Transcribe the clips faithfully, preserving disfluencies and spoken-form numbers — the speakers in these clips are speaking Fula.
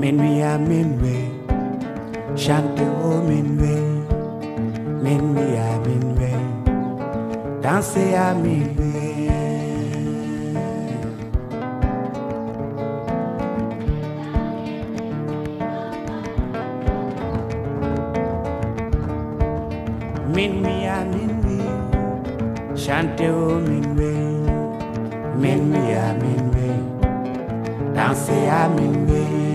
Minuit à minuit, chanter au minuit. Minuit à minuit, danser à minuit. Minuit à minuit, chanter au minuit. Minuit à minuit, danser à minuit.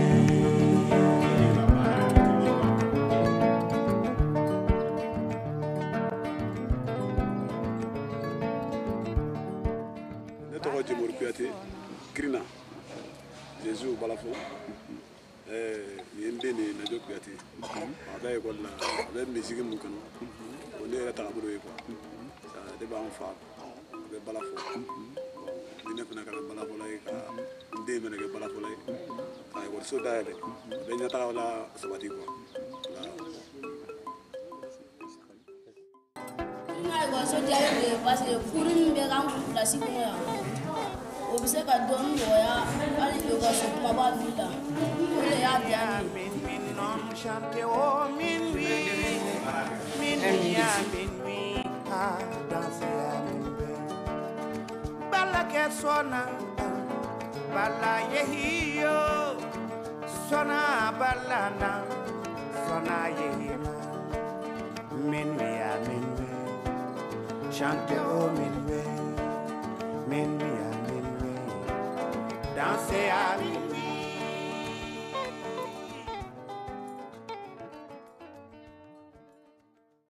Grina Jésus balafo eh yende ne na jokuati ada école la avec musique mun kan on est ta aburo ko ça de ba on fa be balafo ni ne fana ka balafo lay ka ndé me ne balafo lay ay wor so daale be nyata wala sabati ko la ngai go so jaye parce que pour une be ram place ko ya obise ka don moya ali yoga so kuma ba nila ole ya bien min min non chante o min wi min ya min wi ha danser à min wi balla ke sona balla yehiyo sona balla na sona yehima min wi ya min wi chante o min wi min wi danser à minuit.